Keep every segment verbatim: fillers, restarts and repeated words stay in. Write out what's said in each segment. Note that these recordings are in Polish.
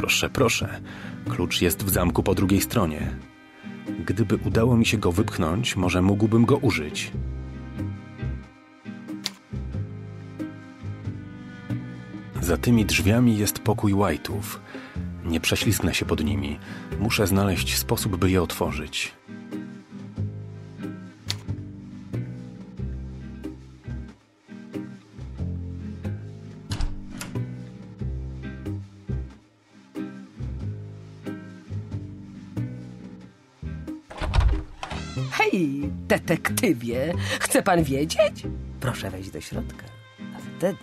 Proszę, proszę. Klucz jest w zamku po drugiej stronie. Gdyby udało mi się go wypchnąć, może mógłbym go użyć. Za tymi drzwiami jest pokój White'ów. Nie prześlizgnę się pod nimi. Muszę znaleźć sposób, by je otworzyć. Hej, detektywie, chce pan wiedzieć? Proszę wejść do środka, a wtedy...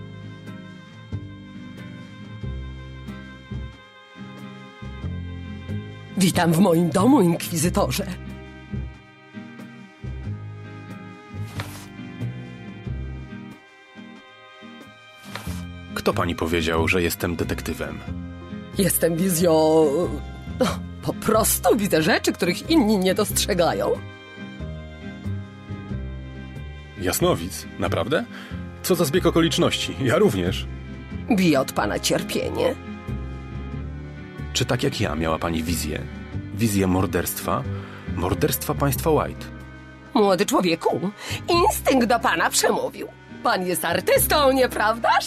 Witam w moim domu, inkwizytorze. Kto pani powiedział, że jestem detektywem? Jestem wizjo... No, po prostu widzę rzeczy, których inni nie dostrzegają. Jasnowic? Naprawdę? Co za zbieg okoliczności? Ja również. Bije od pana cierpienie. Czy tak jak ja miała pani wizję? Wizję morderstwa? Morderstwa państwa White. Młody człowieku, instynkt do pana przemówił. Pan jest artystą, nieprawdaż?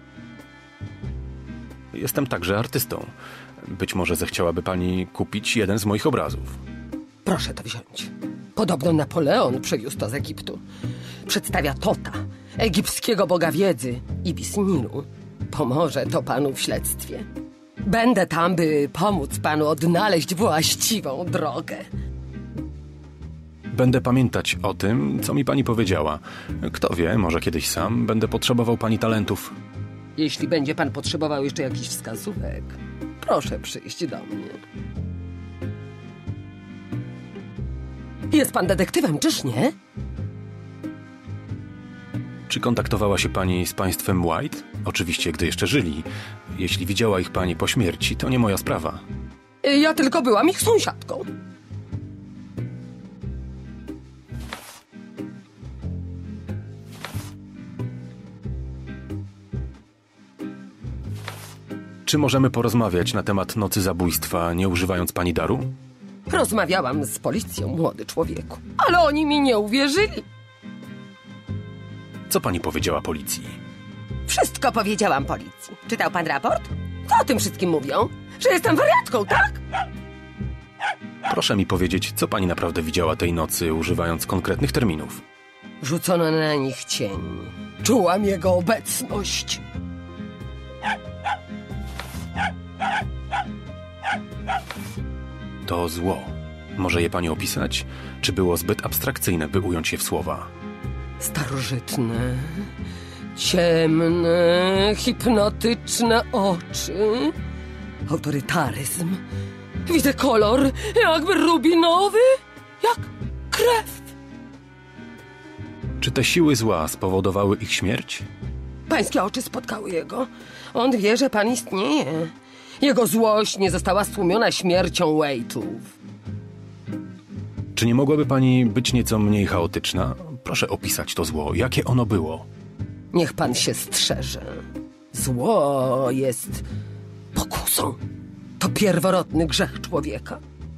Jestem także artystą. Być może zechciałaby pani kupić jeden z moich obrazów. Proszę to wziąć. Podobno Napoleon przywiózł to z Egiptu. Przedstawia Tota, egipskiego boga wiedzy, Ibis Nilu. Pomoże to panu w śledztwie. Będę tam, by pomóc panu odnaleźć właściwą drogę. Będę pamiętać o tym, co mi pani powiedziała. Kto wie, może kiedyś sam będę potrzebował pani talentów. Jeśli będzie pan potrzebował jeszcze jakichś wskazówek, proszę przyjść do mnie. Jest pan detektywem, czyż nie? Czy kontaktowała się pani z państwem White? Oczywiście, gdy jeszcze żyli. Jeśli widziała ich pani po śmierci, to nie moja sprawa. Ja tylko byłam ich sąsiadką. Czy możemy porozmawiać na temat nocy zabójstwa, nie używając pani daru? Rozmawiałam z policją, młody człowieku, ale oni mi nie uwierzyli. Co pani powiedziała policji? Wszystko powiedziałam policji. Czytał pan raport? Co o tym wszystkim mówią? Że jestem wariatką, tak? Proszę mi powiedzieć, co pani naprawdę widziała tej nocy, używając konkretnych terminów. Rzucono na nich cień. Czułam jego obecność. To zło. Może je pani opisać? Czy było zbyt abstrakcyjne, by ująć je w słowa? Starożytne, ciemne, hipnotyczne oczy. Autorytaryzm. Widzę kolor, jakby rubinowy, jak krew. Czy te siły zła spowodowały ich śmierć? Pańskie oczy spotkały jego. On wie, że pan istnieje. Jego złość nie została stłumiona śmiercią White'ów. Czy nie mogłaby pani być nieco mniej chaotyczna? Proszę opisać to zło. Jakie ono było? Niech pan się strzeże. Zło jest pokusą. To pierworodny grzech człowieka.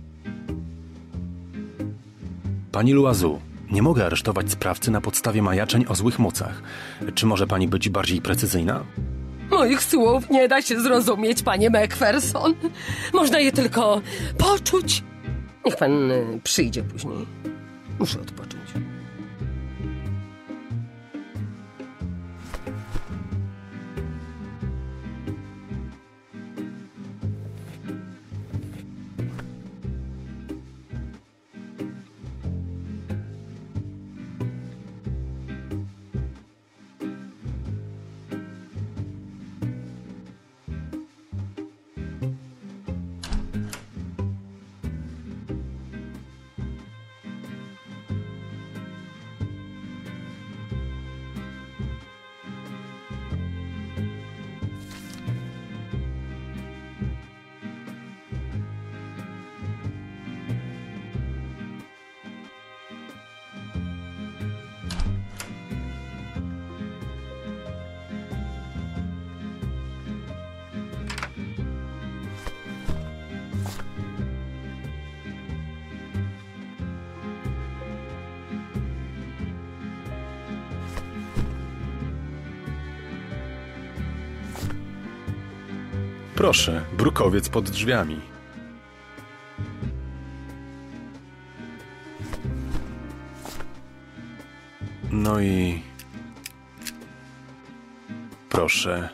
Pani Loiseau, nie mogę aresztować sprawcy na podstawie majaczeń o złych mocach. Czy może pani być bardziej precyzyjna? Moich słów nie da się zrozumieć, panie Macpherson. Można je tylko poczuć. Niech pan y, przyjdzie później. Muszę odpocząć. Proszę, brukowiec pod drzwiami. No i... Proszę.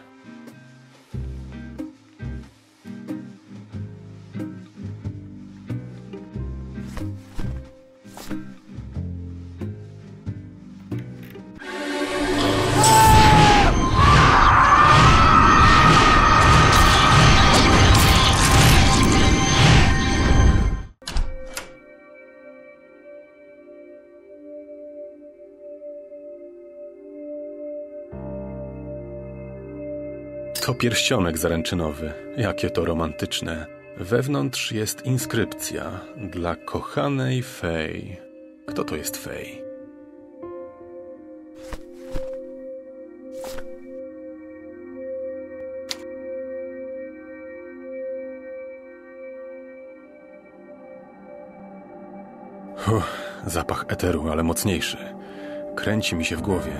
To pierścionek zaręczynowy. Jakie to romantyczne. Wewnątrz jest inskrypcja. Dla kochanej Fej. Kto to jest Fej? Uff, zapach eteru, ale mocniejszy. Kręci mi się w głowie.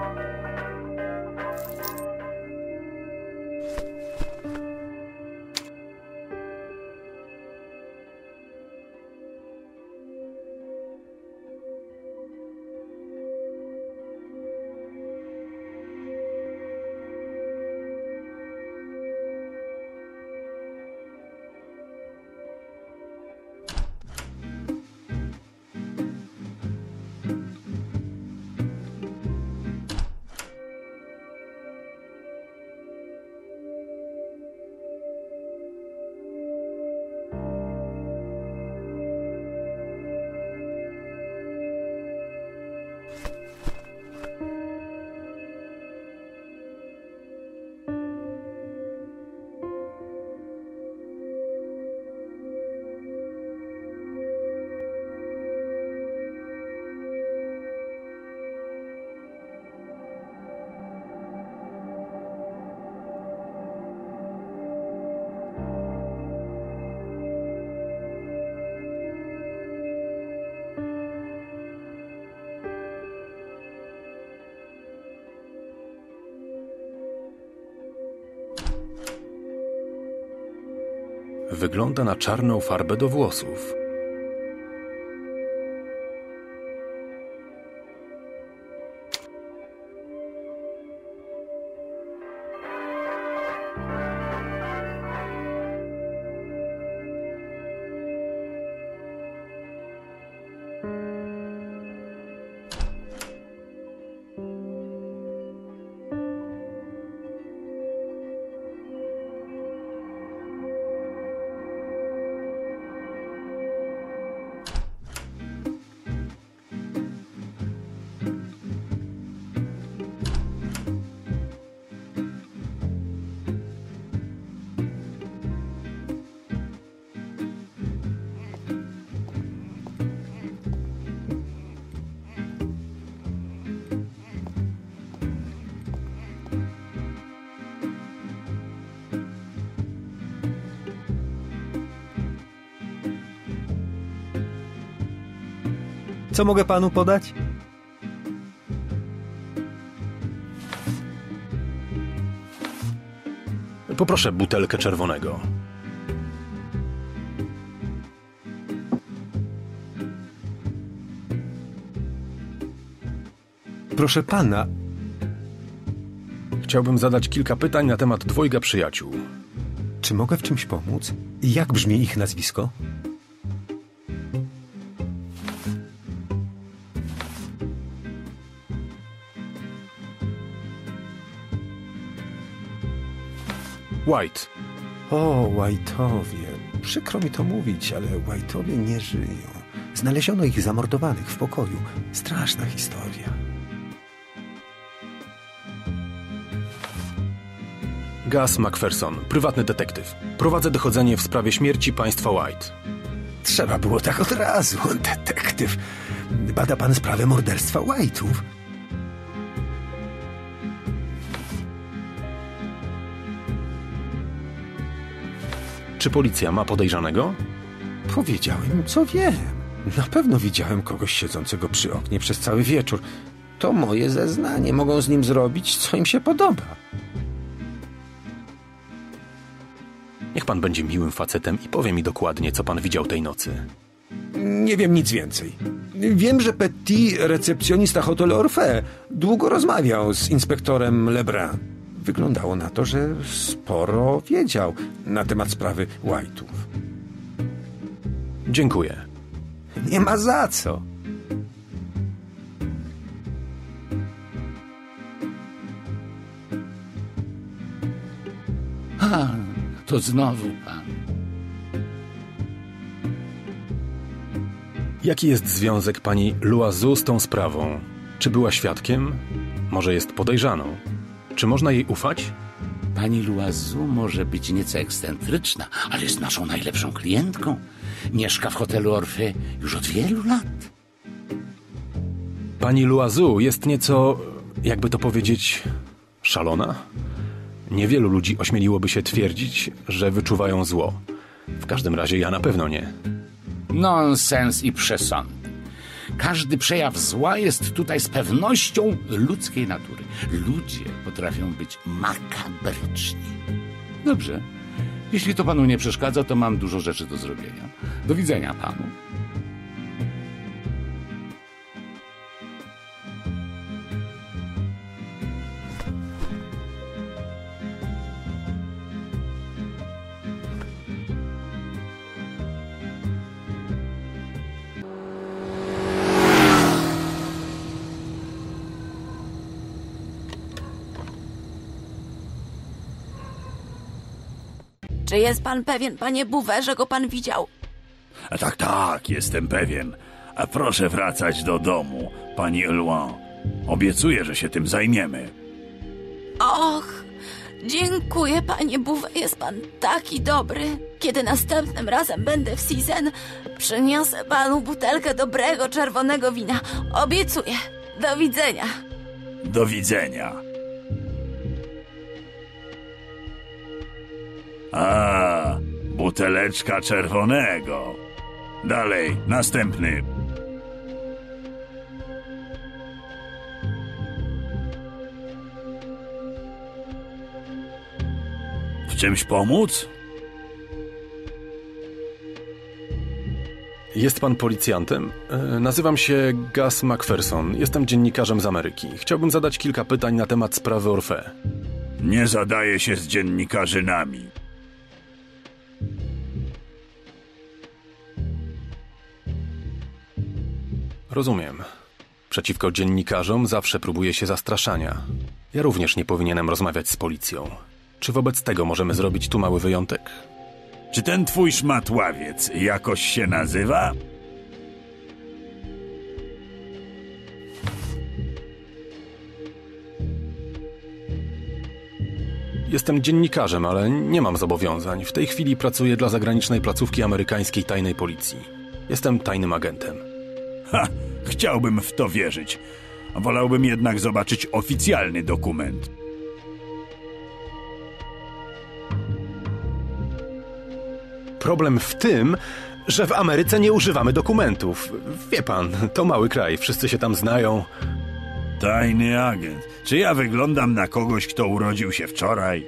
Wygląda na czarną farbę do włosów. Co mogę panu podać? Poproszę butelkę czerwonego. Proszę pana. Chciałbym zadać kilka pytań na temat dwojga przyjaciół. Czy mogę w czymś pomóc? Jak brzmi ich nazwisko? White. O, White'owie. Przykro mi to mówić, ale White'owie nie żyją. Znaleziono ich zamordowanych w pokoju. Straszna historia. Gus Macpherson, prywatny detektyw. Prowadzę dochodzenie w sprawie śmierci państwa White. Trzeba było tak od razu, detektyw. Bada pan sprawę morderstwa White'ów? Czy policja ma podejrzanego? Powiedziałem, co wiem. Na pewno widziałem kogoś siedzącego przy oknie przez cały wieczór. To moje zeznanie. Mogą z nim zrobić, co im się podoba. Niech pan będzie miłym facetem i powie mi dokładnie, co pan widział tej nocy. Nie wiem nic więcej. Wiem, że Petit, recepcjonista hotelu Orfeo, długo rozmawiał z inspektorem Lebrun. Wyglądało na to, że sporo wiedział na temat sprawy White'ów. Dziękuję. Nie ma za co. A, to znowu pan. Jaki jest związek pani Loiseau z tą sprawą? Czy była świadkiem? Może jest podejrzaną? Czy można jej ufać? Pani Loiseau może być nieco ekscentryczna, ale jest naszą najlepszą klientką. Mieszka w hotelu Orfeo już od wielu lat. Pani Loiseau jest nieco, jakby to powiedzieć, szalona? Niewielu ludzi ośmieliłoby się twierdzić, że wyczuwają zło. W każdym razie ja na pewno nie. Nonsens i przesądy. Każdy przejaw zła jest tutaj z pewnością ludzkiej natury. Ludzie potrafią być makabryczni. Dobrze. Jeśli to panu nie przeszkadza, to mam dużo rzeczy do zrobienia. Do widzenia panu. Czy jest pan pewien, panie Bouvet, że go pan widział? A tak, tak, jestem pewien. A proszę wracać do domu, pani Elouan. Obiecuję, że się tym zajmiemy. Och, dziękuję, panie Bouvet, jest pan taki dobry. Kiedy następnym razem będę w Cizenne, przyniosę panu butelkę dobrego czerwonego wina. Obiecuję. Do widzenia. Do widzenia. A, buteleczka czerwonego. Dalej, następny. W czymś pomóc? Jest pan policjantem? E, nazywam się Gus Macpherson. Jestem dziennikarzem z Ameryki. Chciałbym zadać kilka pytań na temat sprawy Orfeo. Nie zadaję się z dziennikarzynami. Rozumiem. Przeciwko dziennikarzom zawsze próbuje się zastraszania. Ja również nie powinienem rozmawiać z policją. Czy wobec tego możemy zrobić tu mały wyjątek? Czy ten twój szmatławiec jakoś się nazywa? Jestem dziennikarzem, ale nie mam zobowiązań. W tej chwili pracuję dla zagranicznej placówki amerykańskiej tajnej policji. Jestem tajnym agentem. Ha! Chciałbym w to wierzyć. Wolałbym jednak zobaczyć oficjalny dokument. Problem w tym, że w Ameryce nie używamy dokumentów. Wie pan, to mały kraj, wszyscy się tam znają. Tajny agent. Czy ja wyglądam na kogoś, kto urodził się wczoraj?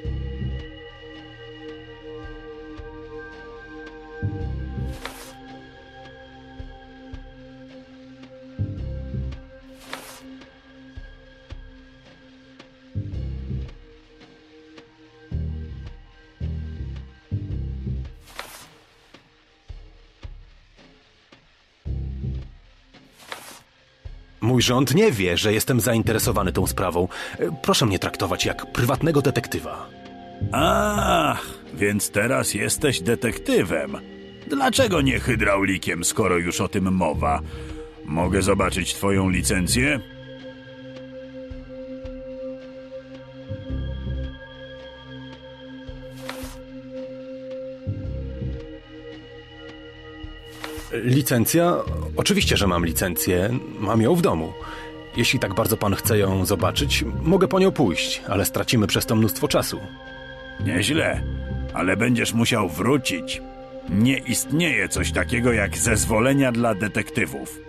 Mój rząd nie wie, że jestem zainteresowany tą sprawą. Proszę mnie traktować jak prywatnego detektywa. Ach, więc teraz jesteś detektywem. Dlaczego nie hydraulikiem, skoro już o tym mowa? Mogę zobaczyć twoją licencję? Licencja? Oczywiście, że mam licencję. Mam ją w domu. Jeśli tak bardzo pan chce ją zobaczyć, mogę po nią pójść, ale stracimy przez to mnóstwo czasu. Nieźle, ale będziesz musiał wrócić. Nie istnieje coś takiego jak zezwolenia dla detektywów.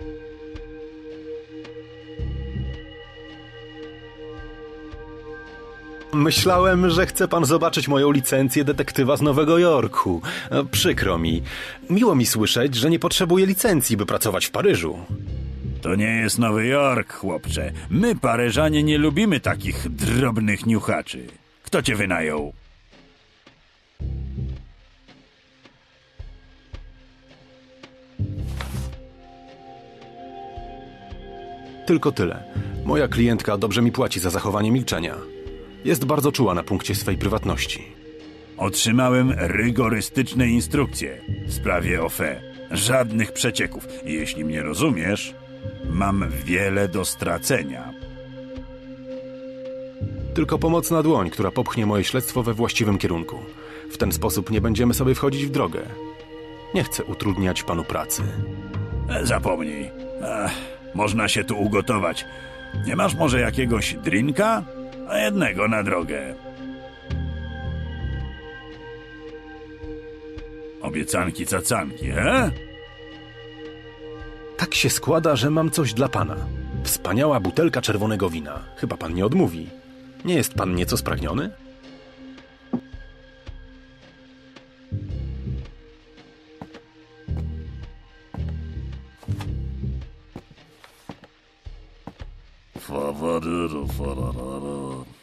Myślałem, że chce pan zobaczyć moją licencję detektywa z Nowego Jorku. Przykro mi. Miło mi słyszeć, że nie potrzebuję licencji, by pracować w Paryżu. To nie jest Nowy Jork, chłopcze. My, Paryżanie, nie lubimy takich drobnych niuchaczy. Kto cię wynajął? Tylko tyle. Moja klientka dobrze mi płaci za zachowanie milczenia. Jest bardzo czuła na punkcie swej prywatności. Otrzymałem rygorystyczne instrukcje w sprawie Ofe. Żadnych przecieków. Jeśli mnie rozumiesz, mam wiele do stracenia. Tylko pomocna dłoń, która popchnie moje śledztwo we właściwym kierunku. W ten sposób nie będziemy sobie wchodzić w drogę. Nie chcę utrudniać panu pracy. Zapomnij. Ech, można się tu ugotować. Nie masz może jakiegoś drinka? A jednego na drogę. Obiecanki cacanki, he? Tak się składa, że mam coś dla pana. Wspaniała butelka czerwonego wina. Chyba pan nie odmówi. Nie jest pan nieco spragniony? Fa, fa, ru, ru, fa, ra, ra, ra.